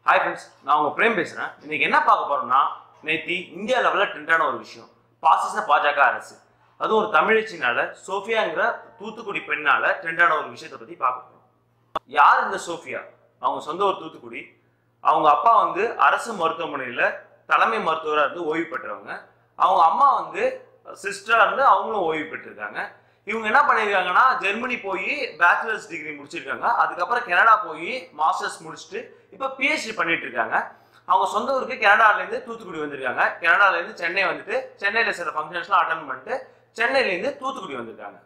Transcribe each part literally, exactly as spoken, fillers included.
Hi friends, நான் உங்க frame பேசுறேன். இன்னைக்கு என்ன பார்க்க போறோம்னா நேத்தி இந்தியா லெவல்ல ட்ரெண்டான ஒரு விஷயம். பாசிச பாஜக அரசு. அது ஒரு தமிழச்சினால சோஃபியாங்கற தூத்துக்குடி பெண்ணால ட்ரெண்டான ஒரு விஷயத்தை பத்தி பார்க்க போறோம். யார் இந்த சோஃபியா? அவங்க சொந்த ஒரு தூத்துக்குடி. அவங்க அப்பா வந்து அரசு மருத்துவமனையில தலைமை மருத்துவரா இருந்து ஓய்வு பெற்றவங்க. அவங்க அம்மா வந்து சிஸ்டரா இருந்து அவங்களும் ஓய்வு பெற்றிருக்காங்க. இவங்க என்ன பண்ணிருக்காங்கன்னா ஜெர்மனி போய் பேச்சுலர்ஸ் டிகிரி முடிச்சிருக்காங்க. அதுக்கப்புறம் கனடா போய் மாஸ்டர்ஸ் முடிச்சுட்டு இப்ப பிஹெச்டி பண்ணிட்டு இருக்காங்க. அவங்க சொந்த ஊருக்கு கனடால இருந்து தூத்துக்குடி வந்திருக்காங்க. கனடால இருந்து சென்னை வந்துட்டு சென்னையில சில ஃபங்க்ஷன்ஸ்லாம் அட்டெண்ட் பண்ணிட்டு சென்னையில இருந்து தூத்துக்குடி வந்திருக்காங்க.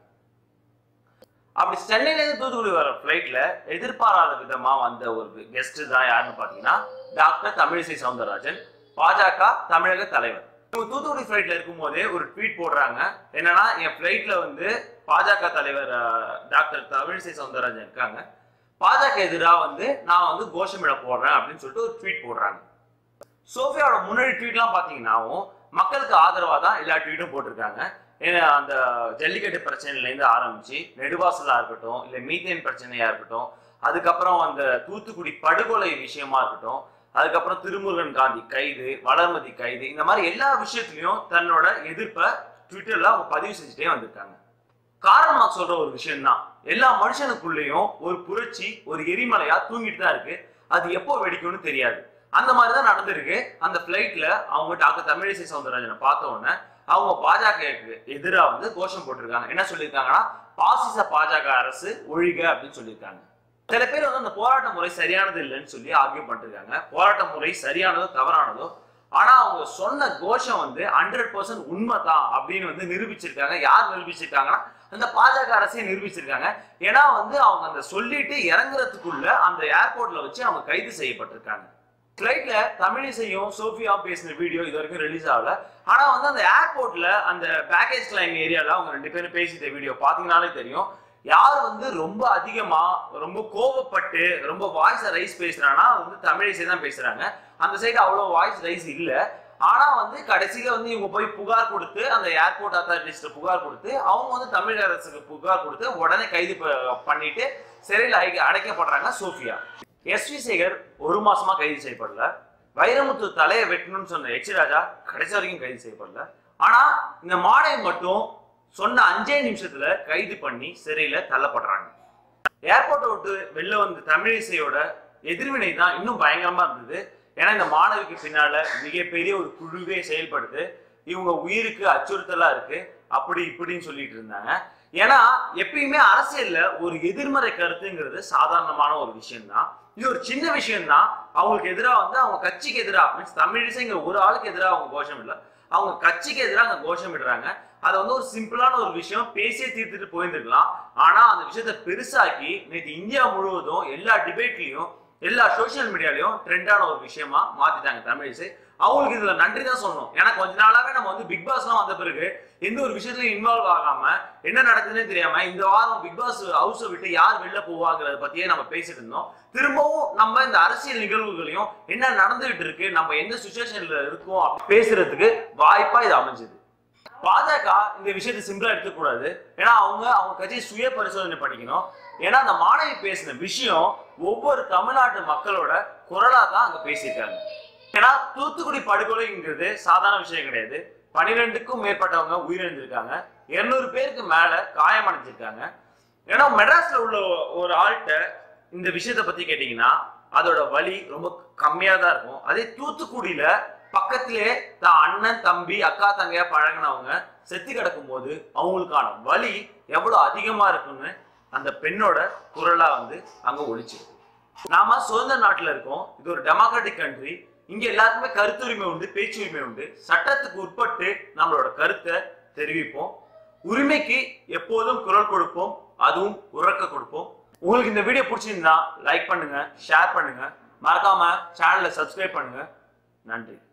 அப்படி சென்னையில இருந்து தூத்துக்குடி வர ஃபிளைட்ல எதிர்பாராத விதமா வந்த ஒரு கெஸ்ட் தான் யாருன்னு பாத்தீங்கன்னா டாக்டர் தமிழிசை சவுந்தரராஜன், பாஜக தமிழக தலைவர். இவங்க தூத்துக்குடி ஃபிளைட்ல இருக்கும் போதே ஒரு ட்வீட் போடுறாங்க. என்னன்னா, என் ஃபிளைட்ல வந்து பாஜக தலைவர் டாக்டர் தமிழிசை சவுந்தரராஜன் இருக்காங்க, பாஜக எதிராக வந்து நான் வந்து கோஷமிட போடுறேன் அப்படின்னு சொல்லிட்டு ஒரு ட்வீட் போடுறாங்க. சோஃபியாவோட முன்னாடி ட்வீட்லாம் பாத்தீங்கன்னாவும் மக்களுக்கு ஆதரவா தான் எல்லா ட்வீட்டும் போட்டிருக்காங்க. ஏன்னா அந்த ஜல்லிக்கட்டு பிரச்சனையிலேருந்து ஆரம்பிச்சு நெடுவாசலா இருக்கட்டும், இல்லை மீத்தேன் பிரச்சனையா இருக்கட்டும், அதுக்கப்புறம் அந்த தூத்துக்குடி படுகொலை விஷயமா இருக்கட்டும், அதுக்கப்புறம் திருமுருகன் காந்தி கைது, வளர்மதி கைது, இந்த மாதிரி எல்லா விஷயத்திலையும் தன்னோட எதிர்ப்பை ட்விட்டர்ல அவங்க பதிவு செஞ்சுட்டே வந்திருக்காங்க. காரணமா சொல்ற ஒரு விஷயம் தான், எல்லா மனுஷனுக்குள்ளேயும் ஒரு புரட்சி ஒரு எரிமலையா தூங்கிட்டு தான் இருக்கு. அது எப்போ வெடிக்கும்னு தெரியாது. அந்த மாதிரிதான் நடந்திருக்கு. அந்த பிளைட்ல அவங்க டாக்டர் தமிழிசை சவுந்தரராஜனை பார்த்த உடனே அவங்க பாஜக எதிராக வந்து கோஷம் போட்டிருக்காங்க. என்ன சொல்லியிருக்காங்கன்னா, பாசிச பாஜக அரசு ஒழிக அப்படின்னு சொல்லியிருக்காங்க. சில பேர் வந்து அந்த போராட்ட முறை சரியானது இல்லைன்னு சொல்லி ஆர்கியூ பண்ணிருக்காங்க. போராட்ட முறை சரியானதோ தவறானதோ, ஆனா அவங்க சொன்ன கோஷம் வந்து ஹண்ட்ரட் பர்சன்ட் உண்மைதான் அப்படின்னு வந்து நிரூபிச்சிருக்காங்க. யார் நிரூபிச்சிருக்காங்கன்னா அந்த பாஜக அரசே நிரூபிச்சிருக்காங்க. ஏன்னா வந்து அவங்க அந்த சொல்லிட்டு இறங்குறதுக்குள்ள அந்த ஏர்போர்ட்ல வச்சு அவங்க கைது செய்யப்பட்டிருக்காங்க. ஃபிளைட்ல தமிழிசையும் சோஃபியா பேசின வீடியோ இது வரைக்கும் ரிலீஸ் ஆகல. ஆனா வந்து அந்த ஏர்போர்ட்ல அந்த பேக்கேஜ் கிளைம் ஏரியால அவங்க ரெண்டு பேரும் பேசிட்ட வீடியோ பாத்தீங்கன்னாலே தெரியும். யார் வந்து ரொம்ப அதிகமா ரொம்ப கோபப்பட்டு ரொம்ப வாய்ஸ் ரைஸ் பேசுறாங்கன்னா வந்து தமிழிசை தான் பேசுறாங்க. அந்த சைடு அவ்வளவு வாய்ஸ் ரைஸ் இல்ல. ஆனா வந்து கடைசியில வந்து இவங்க போய் புகார் கொடுத்து அந்த ஏர்போர்ட் அத்தாரிட்டிஸ்ட புகார் கொடுத்து அவங்க வந்து தமிழக அரசுக்கு புகார் கொடுத்து உடனே கைது பண்ணிட்டு சிறையில் அடைக்கப்படுறாங்க சோஃபியா. எஸ் வி சேகர் ஒரு மாசமா கைது செய்யப்படல. வைரமுத்து தலையை வெட்டணும்னு சொன்ன எச் ராஜா கடைசி வரைக்கும் கைது செய்யப்படல. ஆனா இந்த மாடை மட்டும் சொன்ன அஞ்சே நிமிஷத்துல கைது பண்ணி சிறையில தள்ளப்படுறாங்க. ஏர்போர்ட்டை விட்டு வெளில வந்து தமிழிசையோட எதிர்வினை தான் இன்னும் பயங்கரமா இருந்தது. ஏன்னா இந்த மாணவிக்கு பின்னால மிகப்பெரிய ஒரு குழுவே செயல்படுது. இவங்க உயிருக்கு அச்சுறுத்தலா இருக்கு அப்படி இப்படின்னு சொல்லிட்டு இருந்தாங்க. ஏன்னா எப்பயுமே அரசியல்ல ஒரு எதிர்மறை கருத்துங்கிறது சாதாரணமான ஒரு விஷயம் தான். இது ஒரு சின்ன விஷயம் தான். அவங்களுக்கு எதிராக வந்து அவங்க கட்சிக்கு எதிராக மீன்ஸ் தமிழிசைங்கிற ஒரு ஆளுக்கு எதிராக அவங்க கோஷம் இல்லை, அவங்க கட்சிக்கு எதிராக அங்க கோஷம் இடுறாங்க. அது வந்து ஒரு சிம்பிளான ஒரு விஷயம், பேசியே தீர்த்துட்டு போயிருந்துருக்கலாம். ஆனா அந்த விஷயத்த பெருசாக்கி நேற்று இந்தியா முழுவதும் எல்லா டிபேட்லயும் எல்லா சோசியல் மீடியாலையும் ட்ரெண்டான ஒரு விஷயமா மாத்திட்டாங்க தமிழிசை. அவங்களுக்கு இதுல நன்றி தான் சொல்லணும். ஏன்னா கொஞ்ச நாளாவே நம்ம வந்து பிக் பாஸ் எல்லாம் வந்த பிறகு எந்த ஒரு விஷயத்துலயும் இன்வால்வ் ஆகாம என்ன நடக்குதுன்னே தெரியாம இந்த வாரம் பிக் பாஸ் ஹவுஸை விட்டு யார் வெளில போவாங்கிறத பத்தியே நம்ம பேசிட்டு இருந்தோம். திரும்பவும் நம்ம இந்த அரசியல் நிகழ்வுகளையும் என்ன நடந்துகிட்டு இருக்கு, நம்ம எந்த சுச்சுவேஷன்ல இருக்கோம் அப்படி பேசுறதுக்கு வாய்ப்பா இது அமைஞ்சது. பாஜக இந்த விஷயத்தை சிம்பிளா எடுத்துக்கூடாது. ஏன்னா அவங்க அவங்க கட்சியை சுய பரிசோதனை பண்ணிக்கணும். ஏன்னா அந்த மாணவி பேசின விஷயம் ஒவ்வொரு தமிழ்நாட்டு மக்களோட குரலா தான் அங்க பேசியிருக்காங்க. ஏன்னா தூத்துக்குடி படுகொலைங்கிறது சாதாரண விஷயம் கிடையாது. பனிரெண்டுக்கும் மேற்பட்டவங்க உயிரிழந்திருக்காங்க, இருநூறு பேருக்கு மேல காயமடைஞ்சிருக்காங்க. ஏன்னா மெட்ராஸ்ல உள்ள ஒரு ஆள்கிட்ட இந்த விஷயத்த பத்தி கேட்டீங்கன்னா அதோட வலி ரொம்ப கம்மியா தான் இருக்கும். அதே தூத்துக்குடியில பக்கத்திலே தான் அண்ணன் தம்பி அக்கா தங்கையா பழகினவங்க செத்து கிடக்கும் போது அவங்களுக்கான வலி எவ்வளவு அதிகமா இருக்குன்னு அந்த பெண்ணோட குரலா வந்து அங்க ஒழிச்சிருக்கு. நாம சுதந்திர நாட்டுல இருக்கோம். இது ஒரு டெமோக்ராட்டிக் கண்ட்ரி. இங்க எல்லாருக்குமே கருத்துரிமை உண்டு, பேச்சுரிமை உண்டு. சட்டத்துக்கு உட்பட்டு நம்மளோட கருத்தை தெரிவிப்போம். உரிமைக்கு எப்போதும் குரல் கொடுப்போம், அதுவும் உறக்க கொடுப்போம். உங்களுக்கு இந்த வீடியோ பிடிச்சிருந்தா லைக் பண்ணுங்க, ஷேர் பண்ணுங்க, மறக்காம சேனலை சப்ஸ்கிரைப் பண்ணுங்க. நன்றி.